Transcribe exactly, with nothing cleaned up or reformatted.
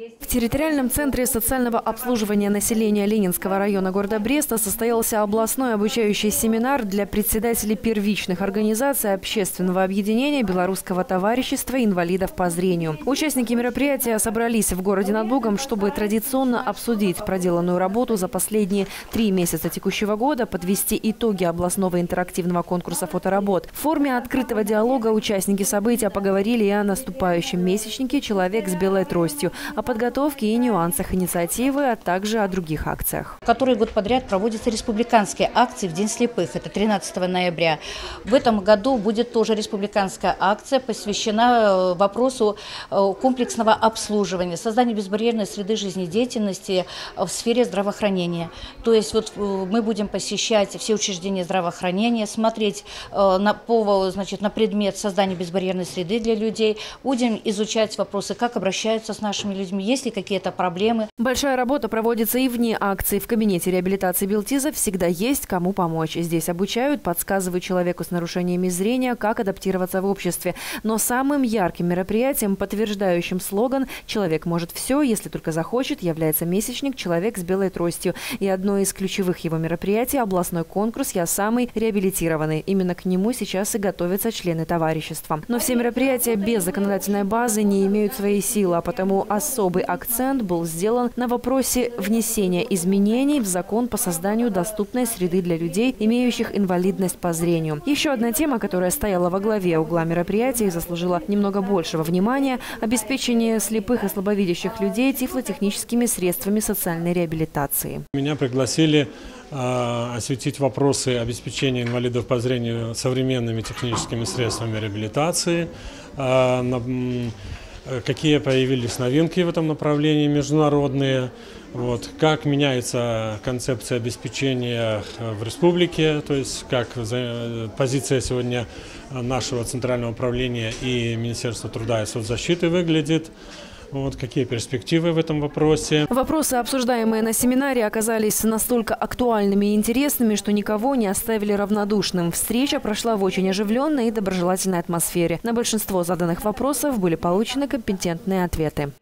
В территориальном центре социального обслуживания населения Ленинского района города Бреста состоялся областной обучающий семинар для председателей первичных организаций общественного объединения Белорусского товарищества инвалидов по зрению. Участники мероприятия собрались в городе над Бугом, чтобы традиционно обсудить проделанную работу за последние три месяца текущего года, подвести итоги областного интерактивного конкурса фоторабот. В форме открытого диалога участники события поговорили и о наступающем месячнике «Человек с белой тростью», о подготовке и нюансах инициативы, а также о других акциях. Который год подряд проводятся республиканские акции в День слепых. Это тринадцатого ноября. В этом году будет тоже республиканская акция, посвящена вопросу комплексного обслуживания, созданию безбарьерной среды жизнедеятельности в сфере здравоохранения. То есть вот мы будем посещать все учреждения здравоохранения, смотреть на, по, значит, на предмет создания безбарьерной среды для людей, будем изучать вопросы, как обращаются с нашими людьми, есть ли какие-то проблемы. Большая работа проводится и вне акции. В кабинете реабилитации Белтиза всегда есть кому помочь. Здесь обучают, подсказывают человеку с нарушениями зрения, как адаптироваться в обществе. Но самым ярким мероприятием, подтверждающим слоган «Человек может все, если только захочет», является месячник «Человек с белой тростью». И одно из ключевых его мероприятий – областной конкурс «Я самый реабилитированный». Именно к нему сейчас и готовятся члены товарищества. Но все мероприятия без законодательной базы не имеют своей силы, а потому особый акцент был сделан на вопросе внесения изменений в закон по созданию доступной среды для людей, имеющих инвалидность по зрению. Еще одна тема, которая стояла во главе угла мероприятия и заслужила немного большего внимания – обеспечение слепых и слабовидящих людей тифлотехническими средствами социальной реабилитации. Меня пригласили э, осветить вопросы обеспечения инвалидов по зрению современными техническими средствами реабилитации. Э, на, Какие появились новинки в этом направлении международные, вот, как меняется концепция обеспечения в республике, то есть как позиция сегодня нашего центрального управления и Министерства труда и соцзащиты выглядит. Вот, какие перспективы в этом вопросе. Вопросы, обсуждаемые на семинаре, оказались настолько актуальными и интересными, что никого не оставили равнодушным. Встреча прошла в очень оживленной и доброжелательной атмосфере. На большинство заданных вопросов были получены компетентные ответы.